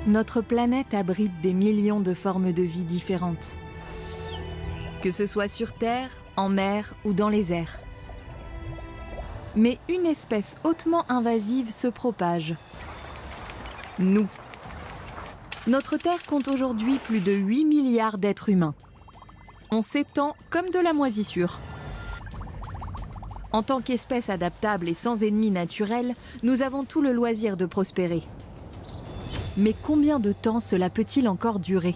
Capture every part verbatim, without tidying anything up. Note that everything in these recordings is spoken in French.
Notre planète abrite des millions de formes de vie différentes. Que ce soit sur Terre, en mer ou dans les airs. Mais une espèce hautement invasive se propage. Nous. Notre Terre compte aujourd'hui plus de huit milliards d'êtres humains. On s'étend comme de la moisissure. En tant qu'espèce adaptable et sans ennemis naturels, nous avons tout le loisir de prospérer. Mais combien de temps cela peut-il encore durer?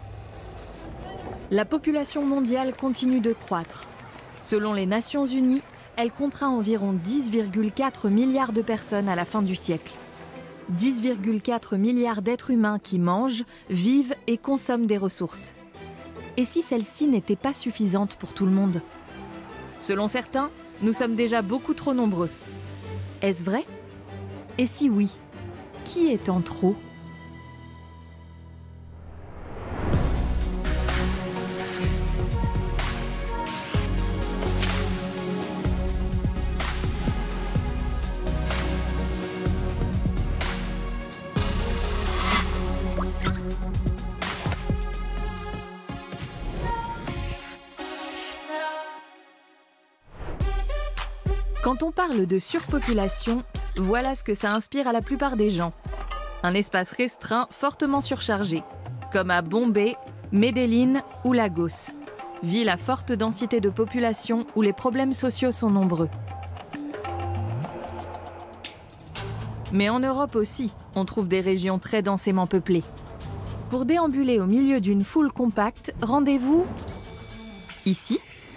La population mondiale continue de croître. Selon les Nations Unies, elle comptera environ dix virgule quatre milliards de personnes à la fin du siècle. dix virgule quatre milliards d'êtres humains qui mangent, vivent et consomment des ressources. Et si celles-ci n'étaient pas suffisantes pour tout le monde? Selon certains, nous sommes déjà beaucoup trop nombreux. Est-ce vrai? Et si oui, qui est en trop? Quand on parle de surpopulation, voilà ce que ça inspire à la plupart des gens. Un espace restreint fortement surchargé, comme à Bombay, Medellín ou Lagos. Ville à forte densité de population où les problèmes sociaux sont nombreux. Mais en Europe aussi, on trouve des régions très densément peuplées. Pour déambuler au milieu d'une foule compacte, rendez-vous ici,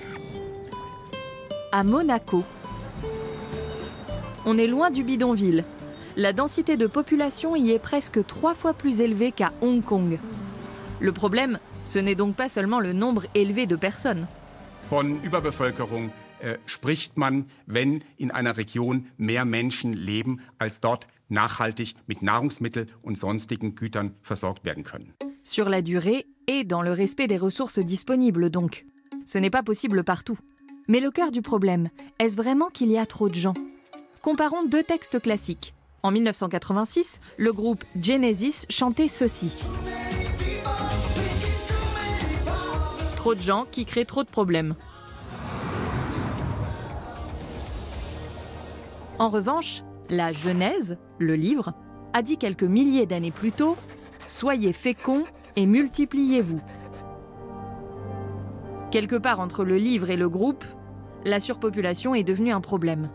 à Monaco. On est loin du bidonville. La densité de population y est presque trois fois plus élevée qu'à Hong Kong. Le problème, ce n'est donc pas seulement le nombre élevé de personnes. Von Überbevölkerung äh, spricht man, wenn in einer Region mehr Menschen leben, als dort nachhaltig mit Nahrungsmitteln und sonstigen Gütern versorgt werden können. Sur la durée et dans le respect des ressources disponibles donc. Ce n'est pas possible partout. Mais le cœur du problème, est-ce vraiment qu'il y a trop de gens? Comparons deux textes classiques. En mille neuf cent quatre-vingt-six, le groupe Genesis chantait ceci. Trop de gens qui créent trop de problèmes. En revanche, la Genèse, le livre, a dit quelques milliers d'années plus tôt « Soyez féconds et multipliez-vous ». Quelque part entre le livre et le groupe, la surpopulation est devenue un problème.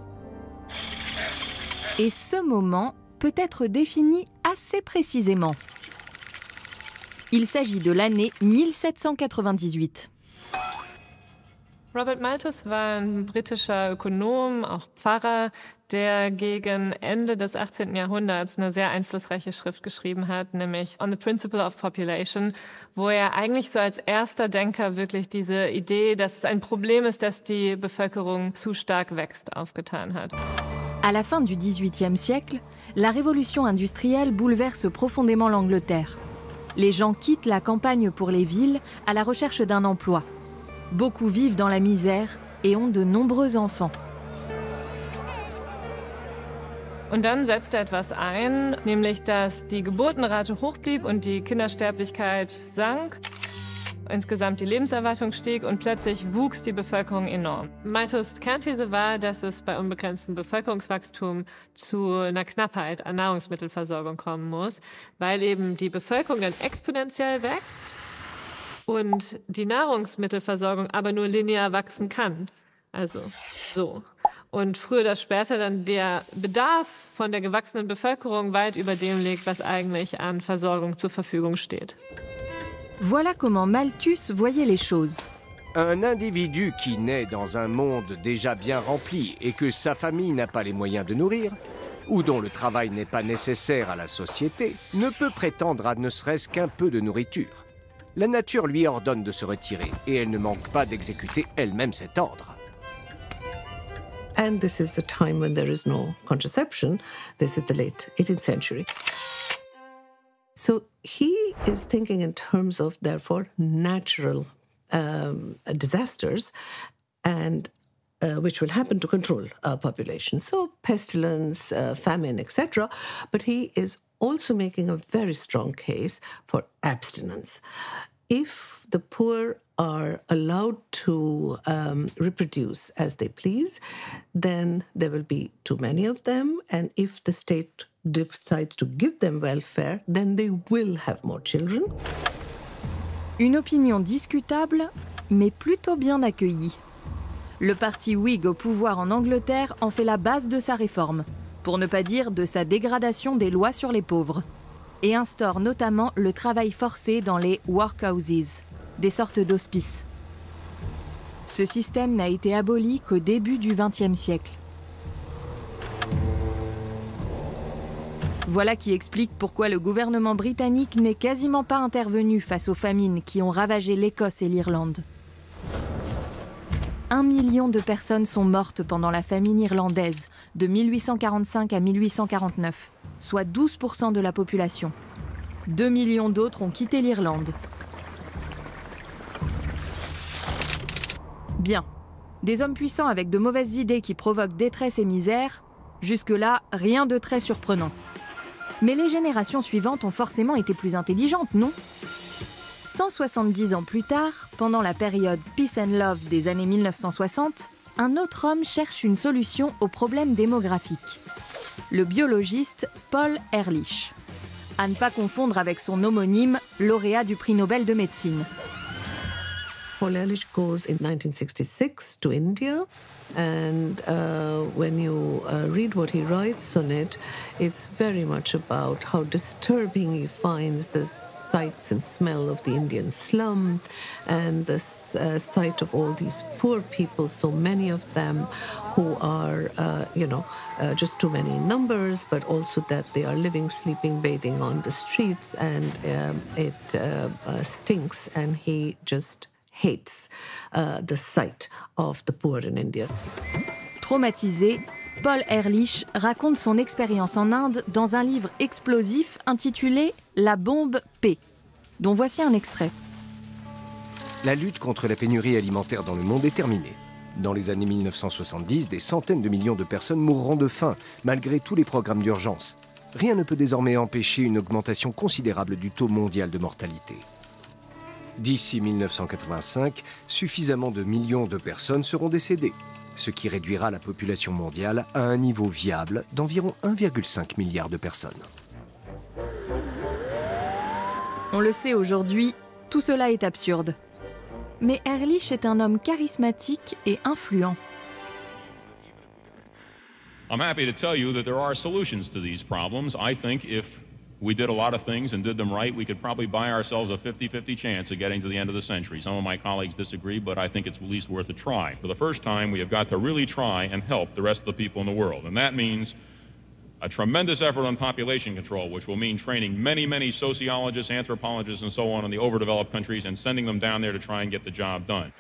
Et ce moment peut être défini assez précisément. Il s'agit de l'année mille sept cent quatre-vingt-dix-huit. Robert Malthus war ein britischer Ökonom, auch Pfarrer, der gegen Ende des achtzehnten Jahrhunderts eine sehr einflussreiche Schrift geschrieben hat, nämlich On the Principle of Population, wo er eigentlich so als erster Denker wirklich diese Idee, dass es ein Problem ist, dass die Bevölkerung zu stark wächst, aufgetan hat. À la fin du dix-huitième siècle, la révolution industrielle bouleverse profondément l'Angleterre. Les gens quittent la campagne pour les villes à la recherche d'un emploi. Beaucoup vivent dans la misère et ont de nombreux enfants. Und dann setzte etwas ein, nämlich dass die Geburtenrate hoch blieb und die Kindersterblichkeit sank. Insgesamt die Lebenserwartung stieg und plötzlich wuchs die Bevölkerung enorm. Malthus' Kernthese war, dass es bei unbegrenztem Bevölkerungswachstum zu einer Knappheit an Nahrungsmittelversorgung kommen muss, weil eben die Bevölkerung dann exponentiell wächst und die Nahrungsmittelversorgung aber nur linear wachsen kann. Also so. Und früher oder später dann der Bedarf von der gewachsenen Bevölkerung weit über dem liegt, was eigentlich an Versorgung zur Verfügung steht. Voilà comment Malthus voyait les choses. Un individu qui naît dans un monde déjà bien rempli et que sa famille n'a pas les moyens de nourrir, ou dont le travail n'est pas nécessaire à la société, ne peut prétendre à ne serait-ce qu'un peu de nourriture. La nature lui ordonne de se retirer et elle ne manque pas d'exécuter elle-même cet ordre. And this is the time when there is no contraception. This is the late eighteenth century. So he is thinking in terms of, therefore, natural um, disasters and uh, which will happen to control our population. So pestilence, uh, famine, et cetera. But he is also making a very strong case for abstinence. If the poor are allowed to um, reproduce as they please, then there will be too many of them. And if the state decides to give them welfare, then they will have more children. Une opinion discutable, mais plutôt bien accueillie. Le parti Whig au pouvoir en Angleterre en fait la base de sa réforme, pour ne pas dire de sa dégradation des lois sur les pauvres, et instaure notamment le travail forcé dans les workhouses, des sortes d'hospices. Ce système n'a été aboli qu'au début du vingtième siècle. Voilà qui explique pourquoi le gouvernement britannique n'est quasiment pas intervenu face aux famines qui ont ravagé l'Écosse et l'Irlande. Un million de personnes sont mortes pendant la famine irlandaise de mille huit cent quarante-cinq à mille huit cent quarante-neuf, soit douze pour cent de la population. Deux millions d'autres ont quitté l'Irlande. Bien. Des hommes puissants avec de mauvaises idées qui provoquent détresse et misère, jusque-là, rien de très surprenant. Mais les générations suivantes ont forcément été plus intelligentes, non ? cent soixante-dix ans plus tard, pendant la période Peace and Love des années mille neuf cent soixante, un autre homme cherche une solution au problème démographique. Le biologiste Paul Ehrlich. À ne pas confondre avec son homonyme, lauréat du prix Nobel de médecine. Paul Ehrlich goes in nineteen sixty-six to India, and uh, when you uh, read what he writes on it, it's very much about how disturbing he finds the sights and smell of the Indian slum and the uh, sight of all these poor people, so many of them who are, uh, you know, uh, just too many in numbers, but also that they are living, sleeping, bathing on the streets, and um, it uh, uh, stinks, and he just hates uh, the sight of the poor in India. Traumatisé, Paul Ehrlich raconte son expérience en Inde dans un livre explosif intitulé « La bombe P », dont voici un extrait. La lutte contre la pénurie alimentaire dans le monde est terminée. Dans les années mille neuf cent soixante-dix, des centaines de millions de personnes mourront de faim, malgré tous les programmes d'urgence. Rien ne peut désormais empêcher une augmentation considérable du taux mondial de mortalité. D'ici mille neuf cent quatre-vingt-cinq, suffisamment de millions de personnes seront décédées, ce qui réduira la population mondiale à un niveau viable d'environ un virgule cinq milliard de personnes. On le sait aujourd'hui, tout cela est absurde. Mais Ehrlich est un homme charismatique et influent. I'm happy to tell you that there are solutions to these problems. I think if we did a lot of things and did them right, we could probably buy ourselves a fifty fifty chance of getting to the end of the century. Some of my colleagues disagree, but I think it's at least worth a try. For the first time, we have got to really try and help the rest of the people in the world. And that means a tremendous effort on population control, which will mean training many, many sociologists, anthropologists, and so on in the overdeveloped countries and sending them down there to try and get the job done.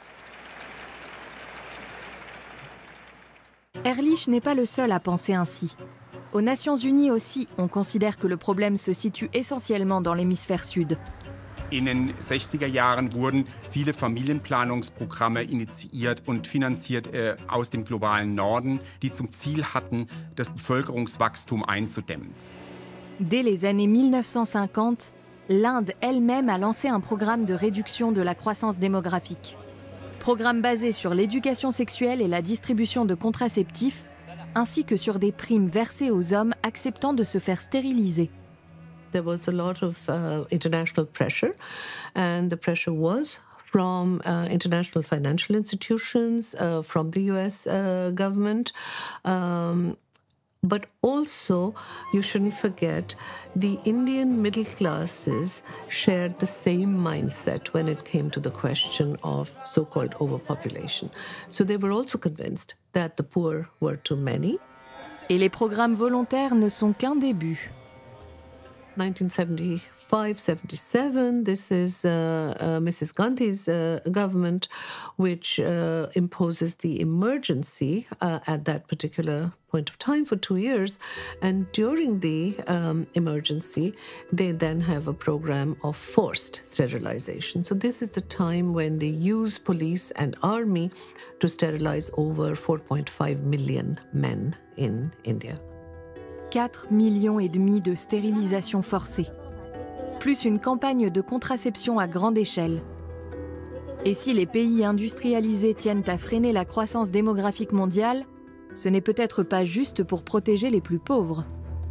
Ehrlich n'est pas le seul à penser ainsi. Aux Nations Unies aussi, on considère que le problème se situe essentiellement dans l'hémisphère sud. In den sechziger Jahren wurden viele Familienplanungsprogramme initiiert und finanziert äh, aus dem globalen Norden, die zum Ziel hatten, das Bevölkerungswachstum einzudämmen. Dès les années mille neuf cent cinquante, l'Inde elle-même a lancé un programme de réduction de la croissance démographique. Programme basé sur l'éducation sexuelle et la distribution de contraceptifs, ainsi que sur des primes versées aux hommes acceptant de se faire stériliser. There was a lot of uh, international pressure, and the pressure was from uh, international financial institutions, uh, from the U S uh, government, um, but also, you shouldn't forget, the Indian middle classes shared the same mindset when it came to the question of so-called overpopulation. So they were also convinced that the poor were too many. Et les programmes volontaires ne sont qu'un début. nineteen seventy-five seventy-seven, this is uh, uh, Missus Gandhi's uh, government, which uh, imposes the emergency uh, at that particular point of time for two years. And during the um, emergency, they then have a program of forced sterilization. So this is the time when they use police and army to sterilize over four point five million men in India. quatre millions et demi de stérilisations forcées, plus une campagne de contraception à grande échelle. Et si les pays industrialisés tiennent à freiner la croissance démographique mondiale, ce n'est peut-être pas juste pour protéger les plus pauvres.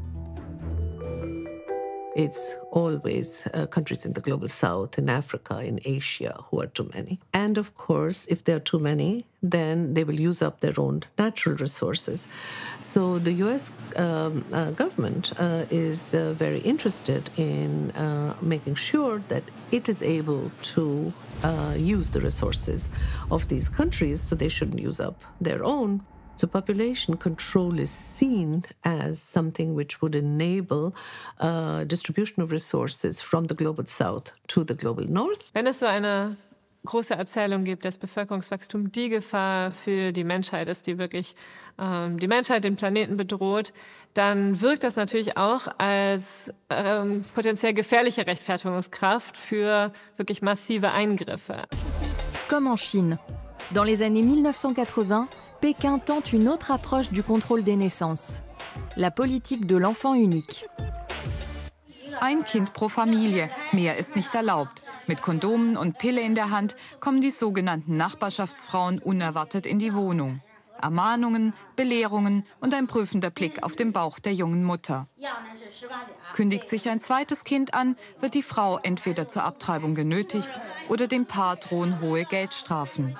It's always uh, countries in the global south, in Africa, in Asia, who are too many. And of course, if there are too many, then they will use up their own natural resources. So the U S um, uh, government uh, is uh, very interested in uh, making sure that it is able to uh, use the resources of these countries, so they shouldn't use up their own. So population control is seen as something which would enable uh, distribution of resources from the global south to the global north. Wenn es so eine große Erzählung gibt, dass Bevölkerungswachstum die Gefahr für die Menschheit ist, die wirklich ähm, die Menschheit, den Planeten bedroht, dann wirkt das natürlich auch als ähm, potenziell gefährliche Rechtfertigungskraft für wirklich massive Eingriffe. Comme en Chine. Dans les années mille neuf cent quatre-vingts, Pékin tente une autre approche du contrôle des naissances, la politique de l'enfant unique. Ein Kind pro Familie, mehr ist nicht erlaubt. Mit Kondomen und Pille in der Hand kommen die sogenannten Nachbarschaftsfrauen unerwartet in die Wohnung. Ermahnungen, Belehrungen und ein prüfender Blick auf den Bauch der jungen Mutter. Kündigt sich ein zweites Kind an, wird die Frau entweder zur Abtreibung genötigt oder dem Paar drohen hohe Geldstrafen.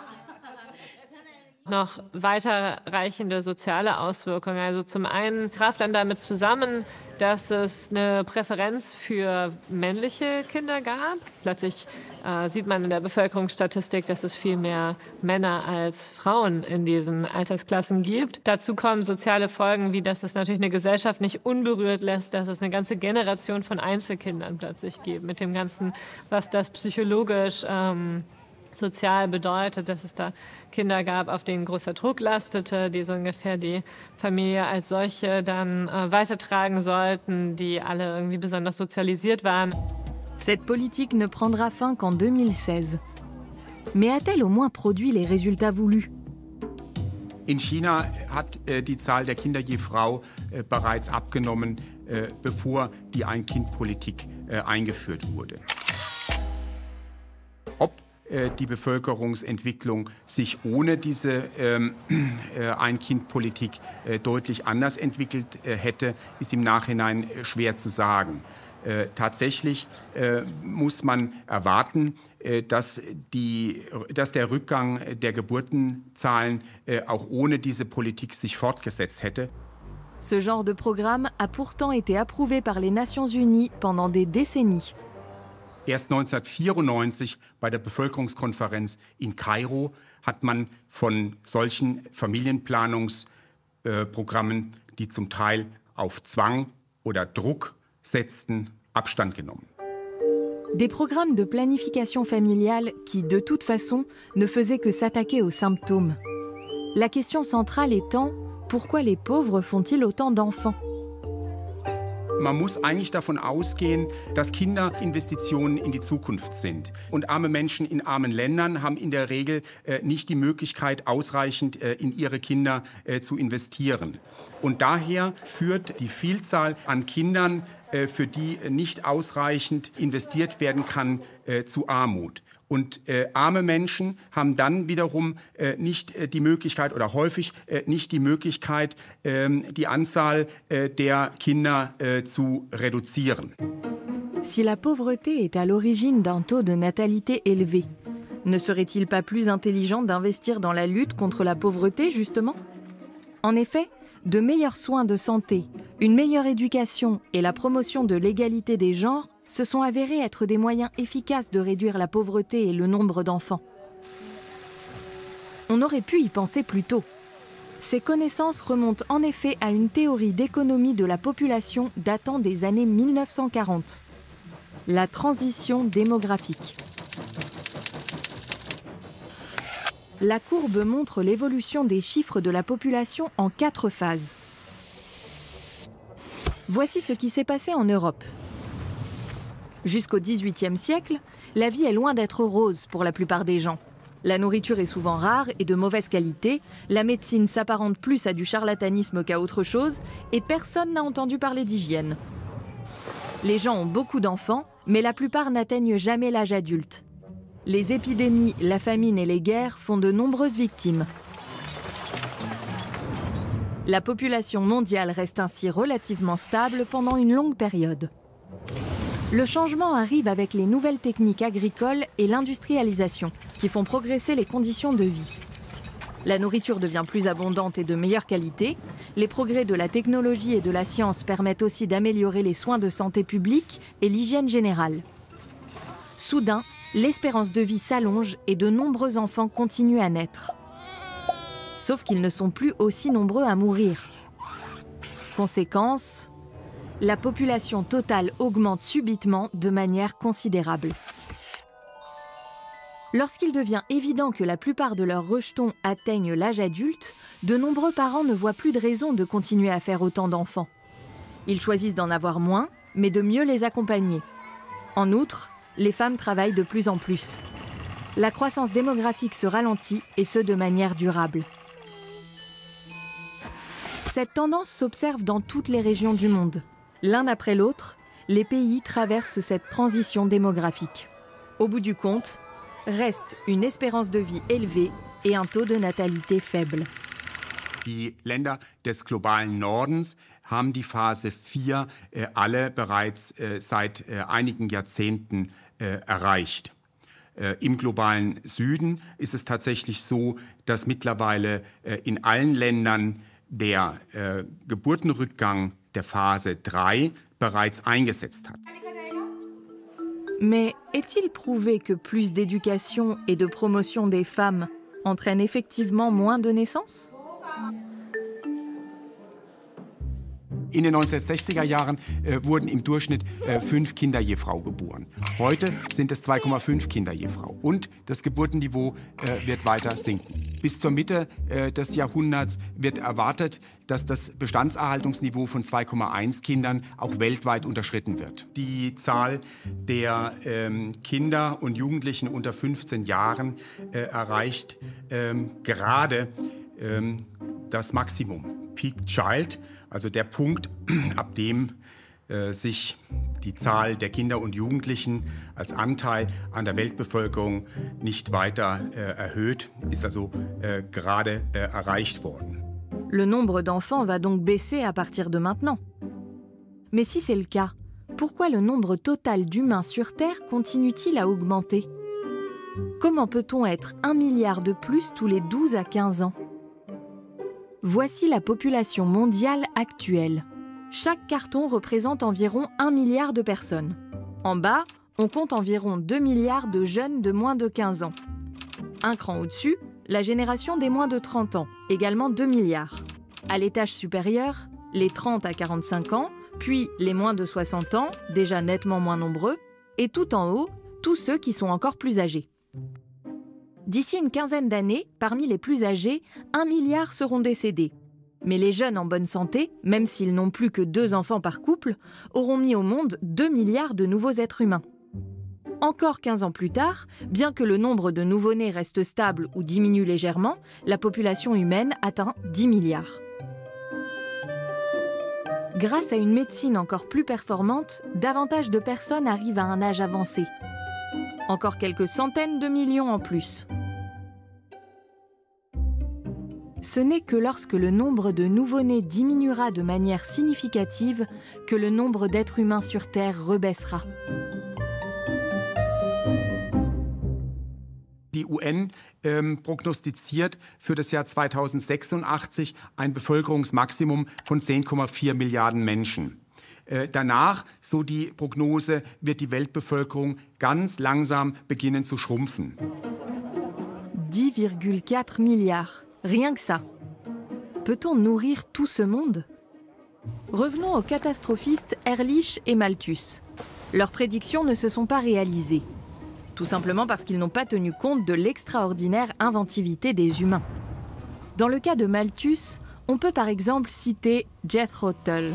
Noch weiterreichende soziale Auswirkungen. Also zum einen traf dann damit zusammen, dass es eine Präferenz für männliche Kinder gab. Plötzlich äh, sieht man in der Bevölkerungsstatistik, dass es viel mehr Männer als Frauen in diesen Altersklassen gibt. Dazu kommen soziale Folgen, wie dass es natürlich eine Gesellschaft nicht unberührt lässt, dass es eine ganze Generation von Einzelkindern plötzlich gibt. Mit dem Ganzen, was das psychologisch ähm, sozial bedeutet, dass es da Kinder gab, auf denen großer Druck lastete, die so ungefähr die Familie als solche dann äh, weitertragen sollten, die alle irgendwie besonders sozialisiert waren. Cette politique ne prendra fin qu'en deux mille seize. Mais a-t-elle au moins produit les résultats voulus? In China hat äh, die Zahl der Kinder je Frau äh, bereits abgenommen, äh, bevor die Ein-Kind-Politik äh, eingeführt wurde. Ob die Bevölkerungsentwicklung sich ohne diese ähm, äh, Ein-Kind-Politik äh, deutlich anders entwickelt äh, hätte, ist im Nachhinein äh, schwer zu sagen. Äh, tatsächlich äh, muss man erwarten, äh, dass, die, dass der Rückgang der Geburtenzahlen äh, auch ohne diese Politik sich fortgesetzt hätte. Ce genre de programme a pourtant été approuvé par les Nations Unies pendant des décennies. Erst neunzehnhundertvierundneunzig bei der Bevölkerungskonferenz in Kairo hat man von solchen Familienplanungsprogrammen, die zum Teil auf Zwang oder Druck setzten, Abstand genommen. Des programmes de planification familiale qui, de toute façon, ne faisaient que s'attaquer aux symptômes. La question centrale étant, pourquoi les pauvres font-ils autant d'enfants? Man muss eigentlich davon ausgehen, dass Kinder Investitionen in die Zukunft sind. Und arme Menschen in armen Ländern haben in der Regel äh, nicht die Möglichkeit, ausreichend äh, in ihre Kinder äh, zu investieren. Und daher führt die Vielzahl an Kindern, äh, für die nicht ausreichend investiert werden kann, äh, zu Armut. Und äh, arme Menschen haben dann wiederum äh, nicht äh, die Möglichkeit oder häufig äh, nicht die Möglichkeit, äh, die Anzahl äh, der Kinder äh, zu reduzieren. Si la pauvreté est à l'origine d'un taux de natalité élevé, ne serait-il pas plus intelligent d'investir dans la lutte contre la pauvreté, justement? En effet, de meilleurs soins de santé, une meilleure éducation et la promotion de l'égalité des genres se sont avérés être des moyens efficaces de réduire la pauvreté et le nombre d'enfants. On aurait pu y penser plus tôt. Ces connaissances remontent en effet à une théorie d'économie de la population datant des années mille neuf cent quarante. La transition démographique. La courbe montre l'évolution des chiffres de la population en quatre phases. Voici ce qui s'est passé en Europe. Jusqu'au dix-huitième siècle, la vie est loin d'être rose pour la plupart des gens. La nourriture est souvent rare et de mauvaise qualité, la médecine s'apparente plus à du charlatanisme qu'à autre chose, et personne n'a entendu parler d'hygiène. Les gens ont beaucoup d'enfants, mais la plupart n'atteignent jamais l'âge adulte. Les épidémies, la famine et les guerres font de nombreuses victimes. La population mondiale reste ainsi relativement stable pendant une longue période. Le changement arrive avec les nouvelles techniques agricoles et l'industrialisation, qui font progresser les conditions de vie. La nourriture devient plus abondante et de meilleure qualité. Les progrès de la technologie et de la science permettent aussi d'améliorer les soins de santé publique et l'hygiène générale. Soudain, l'espérance de vie s'allonge et de nombreux enfants continuent à naître. Sauf qu'ils ne sont plus aussi nombreux à mourir. Conséquence, la population totale augmente subitement de manière considérable. Lorsqu'il devient évident que la plupart de leurs rejetons atteignent l'âge adulte, de nombreux parents ne voient plus de raison de continuer à faire autant d'enfants. Ils choisissent d'en avoir moins, mais de mieux les accompagner. En outre, les femmes travaillent de plus en plus. La croissance démographique se ralentit, et ce de manière durable. Cette tendance s'observe dans toutes les régions du monde. L'un après l'autre, les pays traversent cette transition démographique. Au bout du compte, reste une espérance de vie élevée et un taux de natalité faible. Die Länder des globalen Nordens haben die Phase vier äh, alle bereits äh, seit äh, einigen Jahrzehnten äh, erreicht. Äh, Im globalen Süden ist es tatsächlich so, dass mittlerweile äh, in allen Ländern der äh, Geburtenrückgang der Phase drei bereits eingesetzt hat. Mais est-il prouvé que plus d'éducation et de promotion des femmes entraînent effectivement moins de naissances? In den neunzehnhundertsechziger Jahren äh, wurden im Durchschnitt äh, fünf Kinder je Frau geboren. Heute sind es zwei Komma fünf Kinder je Frau. Und das Geburtenniveau äh, wird weiter sinken. Bis zur Mitte äh, des Jahrhunderts wird erwartet, dass das Bestandserhaltungsniveau von zwei Komma eins Kindern auch weltweit unterschritten wird. Die Zahl der ähm, Kinder und Jugendlichen unter fünfzehn Jahren äh, erreicht ähm, gerade ähm, das Maximum. Peak Child, also der Punkt, ab dem äh, sich die Zahl der Kinder und Jugendlichen als Anteil an der Weltbevölkerung nicht weiter äh, erhöht, ist also äh, gerade äh, erreicht worden. Le nombre d'enfants va donc baisser à partir de maintenant. Mais si c'est le cas, pourquoi le nombre total d'humains sur Terre continue-t-il à augmenter? Comment peut-on être un milliard de plus tous les douze à quinze ans? Voici la population mondiale actuelle. Chaque carton représente environ un milliard de personnes. En bas, on compte environ deux milliards de jeunes de moins de quinze ans. Un cran au-dessus, la génération des moins de trente ans, également deux milliards. À l'étage supérieur, les trente à quarante-cinq ans, puis les moins de soixante ans, déjà nettement moins nombreux, et tout en haut, tous ceux qui sont encore plus âgés. D'ici une quinzaine d'années, parmi les plus âgés, un milliard seront décédés. Mais les jeunes en bonne santé, même s'ils n'ont plus que deux enfants par couple, auront mis au monde deux milliards de nouveaux êtres humains. Encore quinze ans plus tard, bien que le nombre de nouveau-nés reste stable ou diminue légèrement, la population humaine atteint dix milliards. Grâce à une médecine encore plus performante, davantage de personnes arrivent à un âge avancé. Encore quelques centaines de millions en plus. Ce n'est que lorsque le nombre de nouveau-nés diminuera de manière significative que le nombre d'êtres humains sur Terre rebaissera. Die U N ähm, prognostiziert für das Jahr zweitausendsechsundachtzig ein Bevölkerungsmaximum von zehn Komma vier Milliarden Menschen. Äh, danach, so die Prognose, wird die Weltbevölkerung ganz langsam beginnen zu schrumpfen. dix virgule quatre milliards, rien que ça. Peut-on nourrir tout ce monde? Revenons aux catastrophistes Ehrlich et Malthus. Leurs prédictions ne se sont pas réalisées. Tout simplement parce qu'ils n'ont pas tenu compte de l'extraordinaire inventivité des humains. Dans le cas de Malthus, on peut par exemple citer Jethro Tull.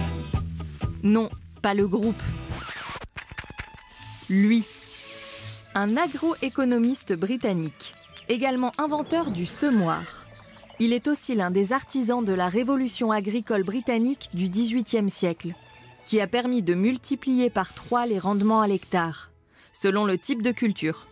Non, pas le groupe. Lui. un agroéconomiste britannique, également inventeur du semoir. Il est aussi l'un des artisans de la révolution agricole britannique du dix-huitième siècle, qui a permis de multiplier par trois les rendements à l'hectare, selon le type de culture.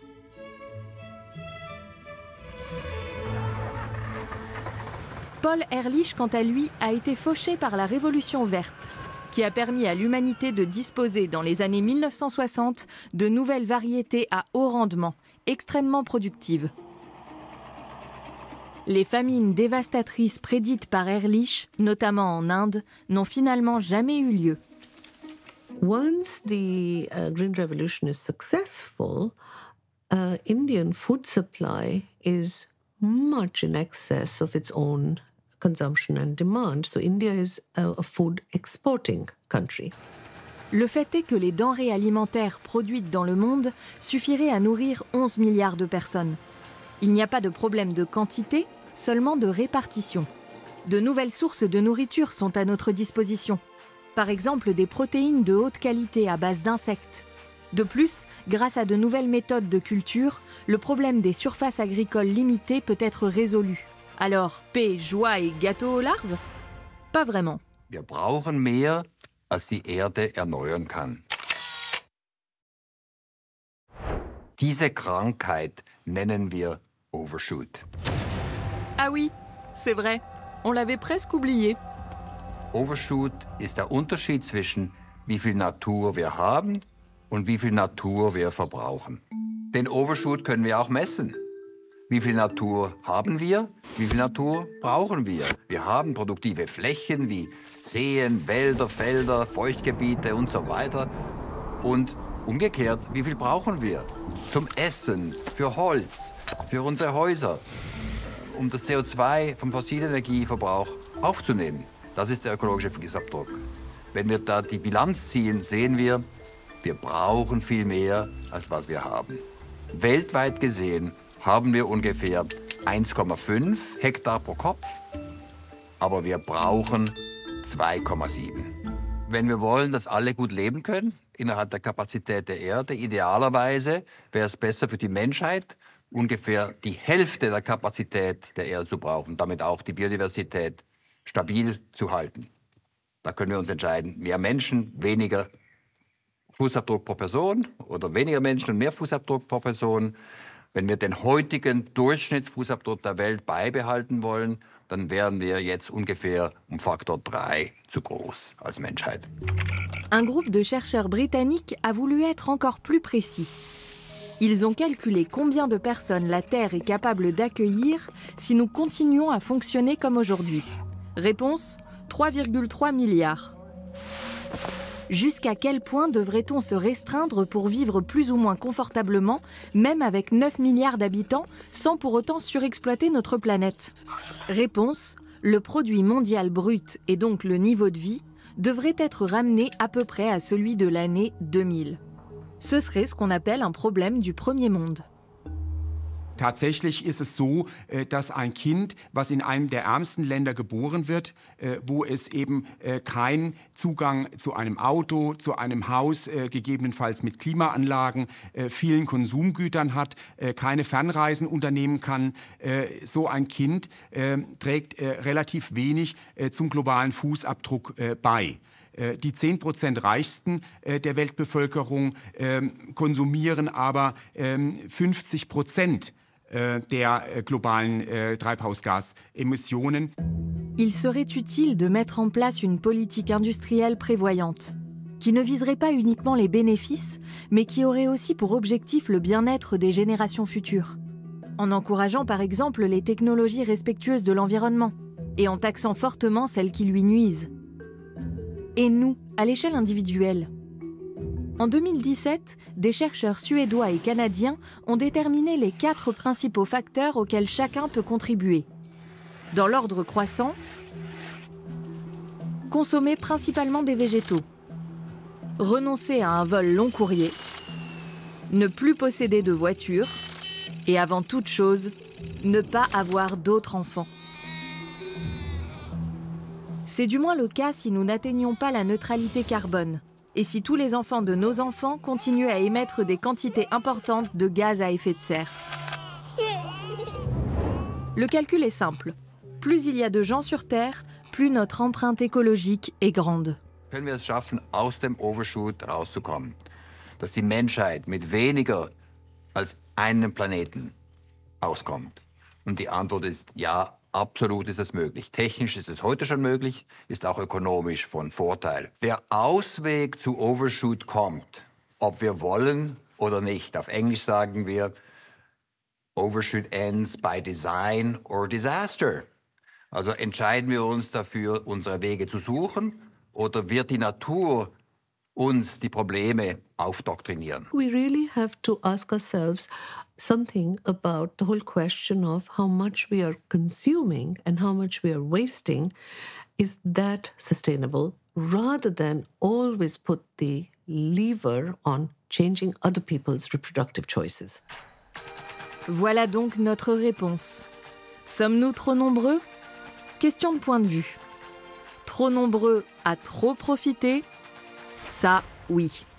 Paul Ehrlich, quant à lui, a été fauché par la Révolution verte, qui a permis à l'humanité de disposer, dans les années mille neuf cent soixante, de nouvelles variétés à haut rendement, extrêmement productives. Les famines dévastatrices prédites par Ehrlich, notamment en Inde, n'ont finalement jamais eu lieu. Once the uh, Green Revolution is successful, uh, Indian food supply is much in excess of its own consumption and demand. So India is a, a food exporting country. Le fait est que les denrées alimentaires produites dans le monde suffiraient à nourrir onze milliards de personnes. Il n'y a pas de problème de quantité, seulement de répartition. De nouvelles sources de nourriture sont à notre disposition. Par exemple, des protéines de haute qualité à base d'insectes. De plus, grâce à de nouvelles méthodes de culture, le problème des surfaces agricoles limitées peut être résolu. Alors, paix, joie et gâteau aux larves? Pas vraiment. Wir brauchen mehr, als die Erde erneuern kann. Diese Krankheit nennen wir Overshoot. Ah oui, c'est vrai. On l'avait presque oublié. Overshoot ist der Unterschied zwischen wie viel Natur wir haben und wie viel Natur wir verbrauchen. Den Overshoot können wir auch messen. Wie viel Natur haben wir? Wie viel Natur brauchen wir? Wir haben produktive Flächen wie Seen, Wälder, Felder, Feuchtgebiete und so weiter. Und umgekehrt, wie viel brauchen wir? Zum Essen, für Holz, für unsere Häuser, um das C O zwei vom fossilen Energieverbrauch aufzunehmen. Das ist der ökologische Fußabdruck. Wenn wir da die Bilanz ziehen, sehen wir, wir brauchen viel mehr, als was wir haben. Weltweit gesehen haben wir ungefähr eins Komma fünf Hektar pro Kopf, aber wir brauchen zwei Komma sieben. Wenn wir wollen, dass alle gut leben können, innerhalb der Kapazität der Erde, idealerweise wäre es besser für die Menschheit, ungefähr die Hälfte der Kapazität der Erde zu brauchen, damit auch die Biodiversität stabil zu halten. Da können wir uns entscheiden, mehr Menschen, weniger Fußabdruck pro Person oder weniger Menschen und mehr Fußabdruck pro Person. Wenn wir den heutigen Durchschnittsfußabdruck der Welt beibehalten wollen, dann wären wir jetzt ungefähr um Faktor drei zu groß als Menschheit. Un groupe de chercheurs britanniques a voulu être encore plus précis. Ils ont calculé combien de personnes la Terre est capable d'accueillir si nous continuons à fonctionner comme aujourd'hui. Réponse, trois virgule trois milliards. Jusqu'à quel point devrait-on se restreindre pour vivre plus ou moins confortablement, même avec neuf milliards d'habitants, sans pour autant surexploiter notre planète? Réponse, le produit mondial brut, et donc le niveau de vie, devrait être ramené à peu près à celui de l'année deux mille. Ce serait ce qu'on appelle un problème du premier monde. Tatsächlich ist es so, dass ein Kind, was in einem der ärmsten Länder geboren wird, wo es eben keinen Zugang zu einem Auto, zu einem Haus, gegebenenfalls mit Klimaanlagen, vielen Konsumgütern hat, keine Fernreisen unternehmen kann, so ein Kind trägt relativ wenig zum globalen Fußabdruck bei. Die zehn Prozent Reichsten der Weltbevölkerung konsumieren aber fünfzig Prozent der globalen Treibhausgasemissionen. Il serait utile de mettre en place une politique industrielle prévoyante, qui ne viserait pas uniquement les bénéfices, mais qui aurait aussi pour objectif le bien-être des générations futures, en encourageant par exemple les technologies respectueuses de l'environnement, et en taxant fortement celles qui lui nuisent. Et nous, à l'échelle individuelle. En deux mille dix-sept, des chercheurs suédois et canadiens ont déterminé les quatre principaux facteurs auxquels chacun peut contribuer. Dans l'ordre croissant, consommer principalement des végétaux, renoncer à un vol long courrier, ne plus posséder de voiture et avant toute chose, ne pas avoir d'autres enfants. C'est du moins le cas si nous n'atteignions pas la neutralité carbone, Et si tous les enfants de nos enfants continuent à émettre des quantités importantes de gaz à effet de serre? Le calcul est simple. Plus il y a de gens sur Terre, plus notre empreinte écologique est grande. Können wir es schaffen, aus dem Overshoot rauszukommen? Dass die Menschheit mit weniger als einem Planeten auskommt? Und die Antwort ist ja, absolut ist es möglich. Technisch ist es heute schon möglich, ist auch ökonomisch von Vorteil. Der Ausweg zu Overshoot kommt, ob wir wollen oder nicht. Auf Englisch sagen wir, Overshoot ends by design or disaster. Also entscheiden wir uns dafür, unsere Wege zu suchen, oder wird die Natur uns die Probleme aufdoktrinieren? We really have to ask ourselves something about the whole question of how much we are consuming and how much we are wasting. Is that sustainable? Rather than always put the lever on changing other people's reproductive choices. Voilà donc notre réponse. Sommes-nous trop nombreux? Question de point de vue. Trop nombreux à trop profiter? Ça, oui.